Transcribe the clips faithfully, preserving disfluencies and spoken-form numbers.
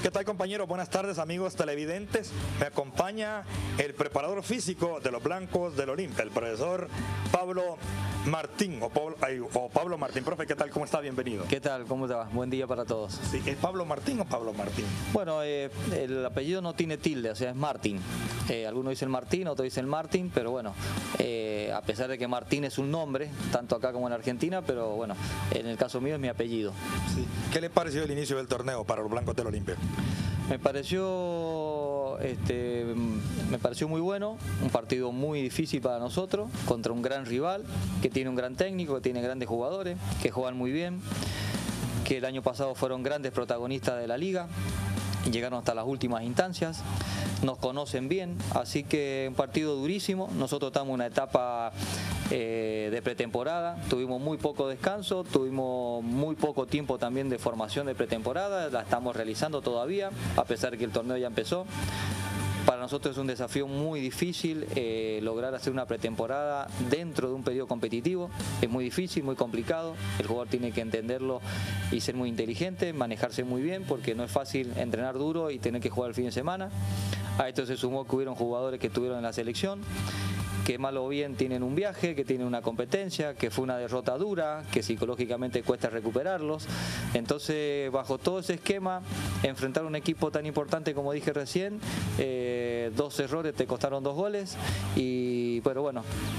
¿Qué tal, compañeros? Buenas tardes, amigos televidentes. Me acompaña el preparador físico de los blancos del Olimpia, el profesor Pablo Martín, o Pablo, ay, o Pablo Martín. Profe, ¿qué tal? ¿Cómo está? Bienvenido. ¿Qué tal? ¿Cómo te va? Buen día para todos. Sí, ¿es Pablo Martín o Pablo Martín? Bueno, eh, el apellido no tiene tilde, o sea, es Martín. Eh, algunos dicen Martín, otros dicen Martín, pero bueno, eh, a pesar de que Martín es un nombre, tanto acá como en Argentina, pero bueno, en el caso mío es mi apellido. Sí. ¿Qué le pareció el inicio del torneo para los blancos del Olimpia? Me pareció, este, me pareció muy bueno, un partido muy difícil para nosotros, contra un gran rival, que tiene un gran técnico, que tiene grandes jugadores, que juegan muy bien, que el año pasado fueron grandes protagonistas de la liga, llegaron hasta las últimas instancias, nos conocen bien, así que un partido durísimo. Nosotros estamos en una etapa eh, de pretemporada, tuvimos muy poco descanso, tuvimos muy poco tiempo también de formación de pretemporada, la estamos realizando todavía, a pesar de que el torneo ya empezó. Para nosotros es un desafío muy difícil eh, lograr hacer una pretemporada dentro de un periodo competitivo. Es muy difícil, muy complicado. El jugador tiene que entenderlo y ser muy inteligente, manejarse muy bien, porque no es fácil entrenar duro y tener que jugar el fin de semana. A esto se sumó que hubieron jugadores que estuvieron en la selección, que mal o bien tienen un viaje, que tienen una competencia, que fue una derrota dura, que psicológicamente cuesta recuperarlos. Entonces, bajo todo ese esquema, enfrentar un equipo tan importante como dije recién, eh, dos errores te costaron dos goles y, pero bueno,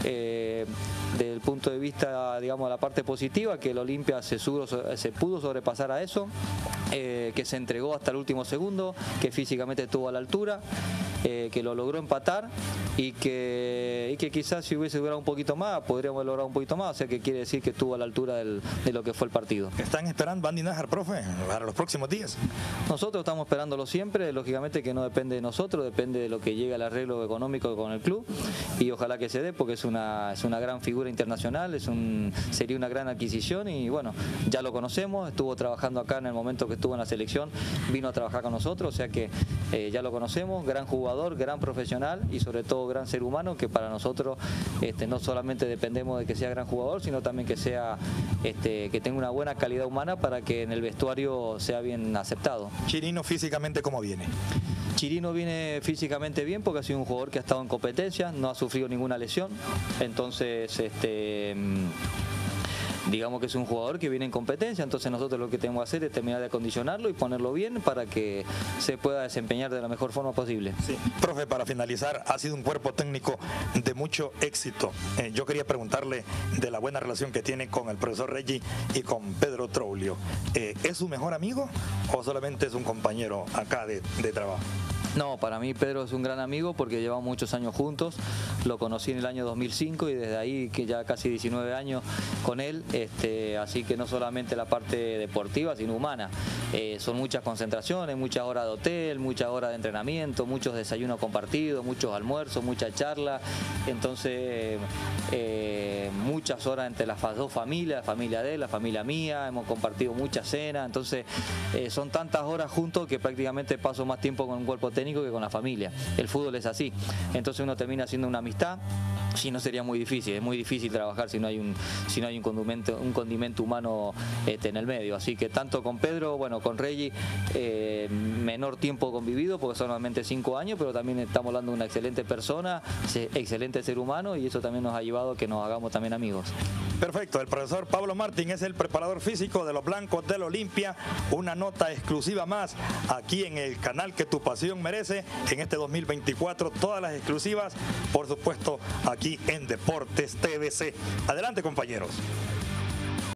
eh, desde el punto de vista, digamos, la parte positiva, que el Olimpia se, se pudo sobrepasar a eso, eh, que se entregó hasta el último segundo, que físicamente estuvo a la altura, eh, que lo logró empatar y que, y que quizás si hubiese durado un poquito más, podríamos haber logrado un poquito más, o sea que quiere decir que estuvo a la altura del, de lo que fue el partido. ¿Están esperando Andy Nájar, profe, para los próximos días? Nosotros estamos esperándolo siempre, lógicamente que no depende de nosotros, depende de lo que llegue al arreglo económico con el club y ojalá que se dé, porque es una, es una gran figura internacional, es un, sería una gran adquisición y bueno, ya lo conocemos, estuvo trabajando acá en el momento que estuvo en la selección, vino a trabajar con nosotros, o sea que eh, ya lo conocemos, gran jugador, gran profesional y sobre todo gran ser humano, que para nosotros este, no solamente dependemos de que sea gran jugador, sino también que sea este, que tenga una buena calidad humana para que en el vestuario sea bien aceptado. Chirino, físicamente, ¿cómo viene? Chirino viene físicamente bien porque ha sido un jugador que ha estado en competencia, no ha sufrido ninguna lesión, entonces este digamos que es un jugador que viene en competencia, entonces nosotros lo que tenemos que hacer es terminar de acondicionarlo y ponerlo bien para que se pueda desempeñar de la mejor forma posible. Sí. Profe, para finalizar, ha sido un cuerpo técnico de mucho éxito. Eh, yo quería preguntarle de la buena relación que tiene con el profesor Reggie y con Pedro Troglio. Eh, ¿Es su mejor amigo o solamente es un compañero acá de, de trabajo? No, para mí Pedro es un gran amigo porque llevamos muchos años juntos, lo conocí en el año dos mil cinco y desde ahí que ya casi diecinueve años con él, este, así que no solamente la parte deportiva sino humana, eh, son muchas concentraciones, muchas horas de hotel, muchas horas de entrenamiento, muchos desayunos compartidos, muchos almuerzos, mucha charla, entonces eh, muchas horas entre las dos familias, la familia de él, la familia mía, hemos compartido muchas cenas, entonces eh, son tantas horas juntos que prácticamente paso más tiempo con un cuerpo técnico que con la familia. El fútbol es así. Entonces uno termina haciendo una amistad, si no sería muy difícil. Es muy difícil trabajar si no hay un, si no hay un condimento, un condimento humano este, en el medio. Así que tanto con Pedro, bueno, con Reggie, eh, menor tiempo convivido, porque son solamente cinco años, pero también estamos hablando de una excelente persona, excelente ser humano, y eso también nos ha llevado a que nos hagamos también amigos. Perfecto, el profesor Pablo Martín es el preparador físico de los blancos del Olimpia. Una nota exclusiva más aquí en el canal que tu pasión merece en este dos mil veinticuatro. Todas las exclusivas, por supuesto, aquí en Deportes T V C. Adelante, compañeros.